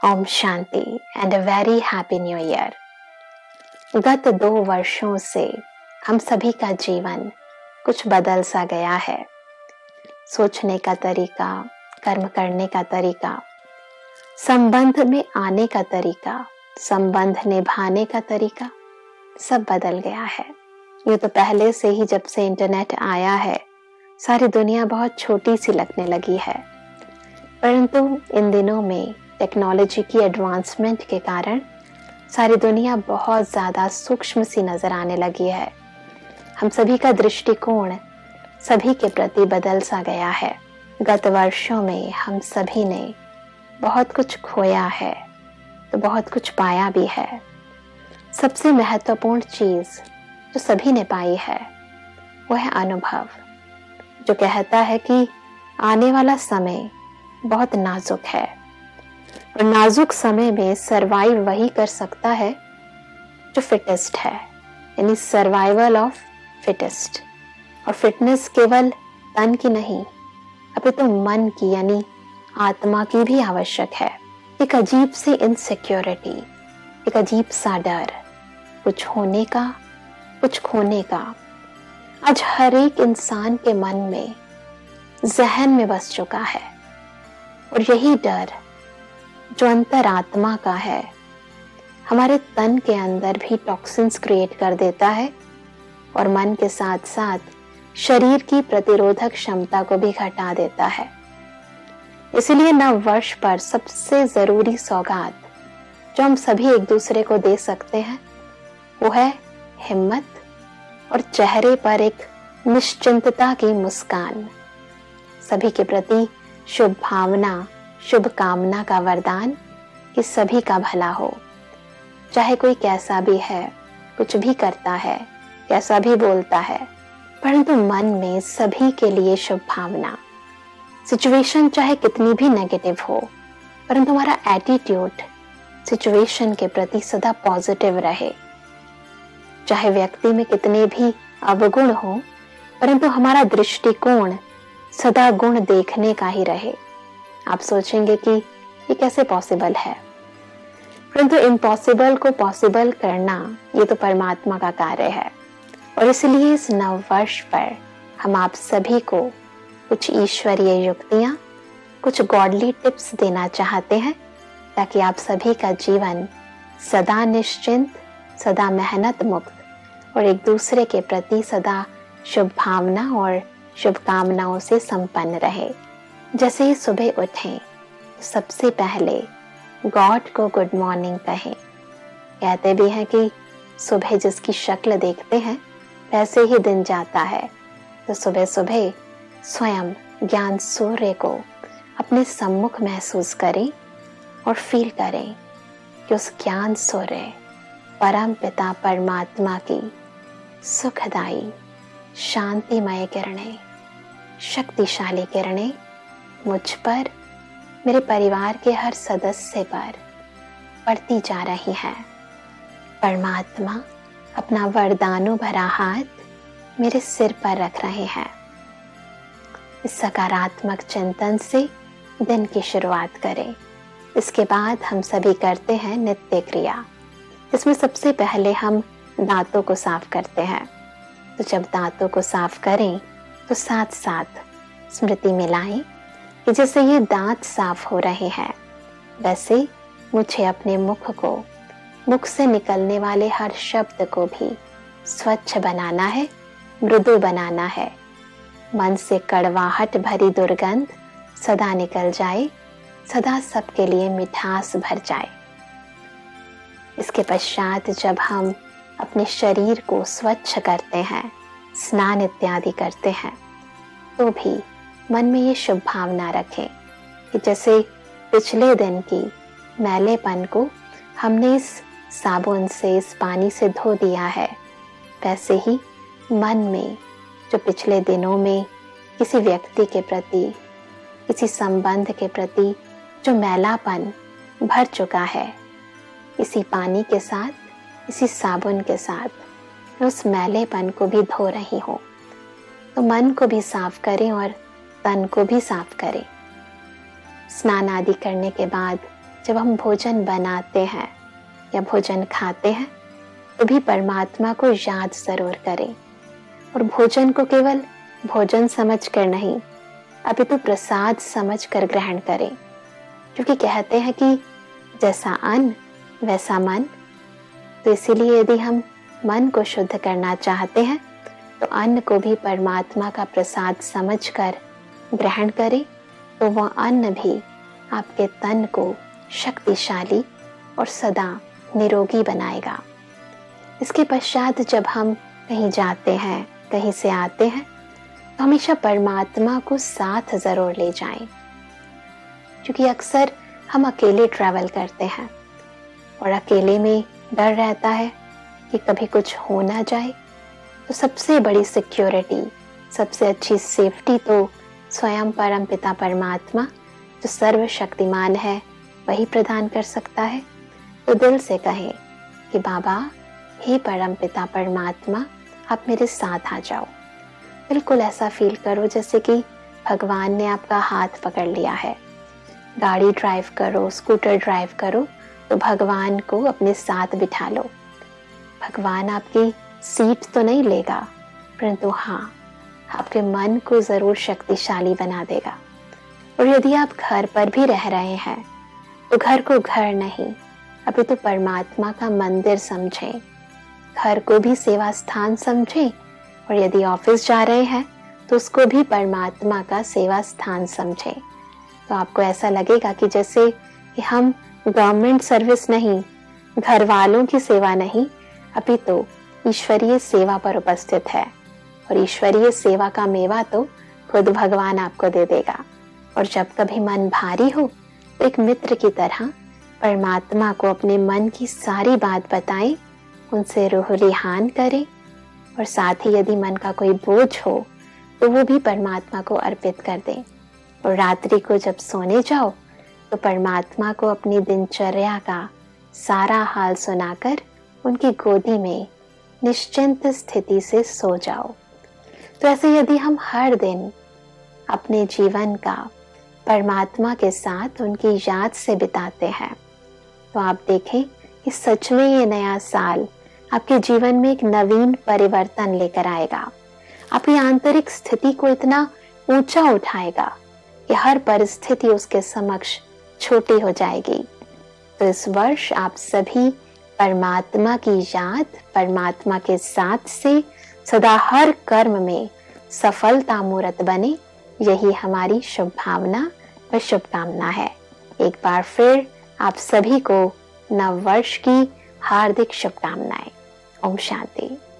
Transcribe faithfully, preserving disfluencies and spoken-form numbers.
ओम शांति and a very happy new year. गत दो वर्षों से हम सभी का जीवन कुछ बदल सा गया है। सोचने का तरीका, कर्म करने का तरीका, संबंध में आने का तरीका, संबंध निभाने का तरीका सब बदल गया है। ये तो पहले से ही जब से इंटरनेट आया है सारी दुनिया बहुत छोटी सी लगने लगी है, परंतु इन दिनों में टेक्नोलॉजी की एडवांसमेंट के कारण सारी दुनिया बहुत ज़्यादा सूक्ष्म सी नज़र आने लगी है। हम सभी का दृष्टिकोण सभी के प्रति बदल सा गया है। गत वर्षों में हम सभी ने बहुत कुछ खोया है तो बहुत कुछ पाया भी है। सबसे महत्वपूर्ण चीज़ जो सभी ने पाई है वो है अनुभव, जो कहता है कि आने वाला समय बहुत नाजुक है और नाजुक समय में सरवाइव वही कर सकता है जो फिटेस्ट है, यानी सर्वाइवल ऑफ फिटेस्ट। और फिटनेस केवल तन की नहीं, अभी तो मन की यानी आत्मा की भी आवश्यक है। एक अजीब सी इनसिक्योरिटी, एक अजीब सा डर, कुछ होने का, कुछ खोने का आज हर एक इंसान के मन में, जहन में बस चुका है। और यही डर जो अंतरात्मा का है हमारे तन के अंदर भी टॉक्सिन्स क्रिएट कर देता है और मन के साथ साथ शरीर की प्रतिरोधक क्षमता को भी घटा देता है। इसलिए नव वर्ष पर सबसे जरूरी सौगात जो हम सभी एक दूसरे को दे सकते हैं वो है हिम्मत और चेहरे पर एक निश्चिंतता की मुस्कान। सभी के प्रति शुभ भावना, शुभ कामना का वरदान कि सभी का भला हो। चाहे कोई कैसा भी है, कुछ भी करता है, कैसा भी बोलता है, परंतु मन में सभी के लिए शुभ भावना। सिचुएशन चाहे कितनी भी नेगेटिव हो, परंतु हमारा एटीट्यूड सिचुएशन के प्रति सदा पॉजिटिव रहे। चाहे व्यक्ति में कितने भी अवगुण हो, परंतु हमारा दृष्टिकोण सदा गुण देखने का ही रहे। आप सोचेंगे कि ये कैसे पॉसिबल है, परंतु इम्पॉसिबल को पॉसिबल करना ये तो परमात्मा का कार्य है। और इसलिए इस नव वर्ष पर हम आप सभी को कुछ ईश्वरीय युक्तियां, कुछ गॉडली टिप्स देना चाहते हैं ताकि आप सभी का जीवन सदा निश्चिंत, सदा मेहनत मुक्त और एक दूसरे के प्रति सदा शुभ भावना और शुभकामनाओं से संपन्न रहे। जैसे ही सुबह उठें तो सबसे पहले गॉड को गुड मॉर्निंग कहें। कहते भी हैं कि सुबह जिसकी शक्ल देखते हैं वैसे ही दिन जाता है, तो सुबह सुबह स्वयं ज्ञान सूर्य को अपने सम्मुख महसूस करें और फील करें कि उस ज्ञान सूर्य परम पिता परमात्मा की सुखदाई शांतिमय किरणें, शक्तिशाली किरणें मुझ पर, मेरे परिवार के हर सदस्य पर पड़ती जा रही है। परमात्मा अपना वरदानों भरा हाथ मेरे सिर पर रख रहे हैं। इस सकारात्मक चिंतन से दिन की शुरुआत करें। इसके बाद हम सभी करते हैं नित्य क्रिया, इसमें सबसे पहले हम दांतों को साफ करते हैं। तो जब दांतों को साफ करें तो साथ साथ स्मृति मिलाएं कि जैसे ये दांत साफ हो रहे हैं वैसे मुझे अपने मुख को, मुख से निकलने वाले हर शब्द को भी स्वच्छ बनाना है, मृदु बनाना है। मन से कड़वाहट भरी दुर्गंध सदा निकल जाए, सदा सबके लिए मिठास भर जाए। इसके पश्चात जब हम अपने शरीर को स्वच्छ करते हैं, स्नान इत्यादि करते हैं, तो भी मन में ये शुभ भावना रखें कि जैसे पिछले दिन की मैलेपन को हमने इस साबुन से, इस पानी से धो दिया है, वैसे ही मन में जो पिछले दिनों में किसी व्यक्ति के प्रति, किसी संबंध के प्रति जो मैलापन भर चुका है, इसी पानी के साथ, इसी साबुन के साथ मैं उस मैलेपन को भी धो रही हूँ। तो मन को भी साफ करें और तन को भी साफ करें। स्नान आदि करने के बाद जब हम भोजन बनाते हैं या भोजन खाते हैं तो भी परमात्मा को याद जरूर करें, और भोजन को केवल भोजन समझकर नहीं अपितु तो प्रसाद समझकर ग्रहण करें, क्योंकि कहते हैं कि जैसा अन्न वैसा मन। तो इसीलिए यदि हम मन को शुद्ध करना चाहते हैं तो अन्न को भी परमात्मा का प्रसाद समझकर ग्रहण करें, तो वह अन्न भी आपके तन को शक्तिशाली और सदा निरोगी बनाएगा। इसके पश्चात जब हम कहीं जाते हैं, कहीं से आते हैं, तो हमेशा परमात्मा को साथ जरूर ले जाएं, क्योंकि अक्सर हम अकेले ट्रैवल करते हैं और अकेले में डर रहता है कि कभी कुछ हो ना जाए। तो सबसे बड़ी सिक्योरिटी, सबसे अच्छी सेफ्टी तो स्वयं परम पिता परमात्मा जो सर्वशक्तिमान है वही प्रदान कर सकता है। तो दिल से कहें कि बाबा, हे परम पिता परमात्मा, आप मेरे साथ आ जाओ। बिल्कुल ऐसा फील करो जैसे कि भगवान ने आपका हाथ पकड़ लिया है। गाड़ी ड्राइव करो, स्कूटर ड्राइव करो, तो भगवान को अपने साथ बिठा लो। भगवान आपकी सीट तो नहीं लेगा, परंतु हाँ, आपके मन को जरूर शक्तिशाली बना देगा। और यदि आप घर पर भी रह रहे हैं तो घर को घर नहीं अभी तो परमात्मा का मंदिर समझें, घर को भी सेवा स्थान समझें, और यदि ऑफिस जा रहे हैं तो उसको भी परमात्मा का सेवा स्थान समझें। तो आपको ऐसा लगेगा कि जैसे कि हम गवर्नमेंट सर्विस नहीं, घर वालों की सेवा नहीं, अभी तो ईश्वरीय सेवा पर उपस्थित है, और ईश्वरीय सेवा का मेवा तो खुद भगवान आपको दे देगा। और जब कभी मन भारी हो तो एक मित्र की तरह परमात्मा को अपने मन की सारी बात बताएं, उनसे रूह रिहान करें, और साथ ही यदि मन का कोई बोझ हो तो वो भी परमात्मा को अर्पित कर दें। और रात्रि को जब सोने जाओ तो परमात्मा को अपनी दिनचर्या का सारा हाल सुनाकर उनकी गोदी में निश्चिंत स्थिति से सो जाओ। तो ऐसे यदि हम हर दिन अपने जीवन का परमात्मा के साथ उनकी याद से बिताते हैं तो आप देखें कि सच में ये नया साल आपके जीवन में एक नवीन परिवर्तन लेकर आएगा। आपकी आंतरिक स्थिति को इतना ऊंचा उठाएगा कि हर परिस्थिति उसके समक्ष छोटी हो जाएगी। तो इस वर्ष आप सभी परमात्मा की याद, परमात्मा के साथ से सदा हर कर्म में सफलता मूर्त बने, यही हमारी शुभ भावना व शुभकामना है। एक बार फिर आप सभी को नव वर्ष की हार्दिक शुभकामनाएं। ओम शांति।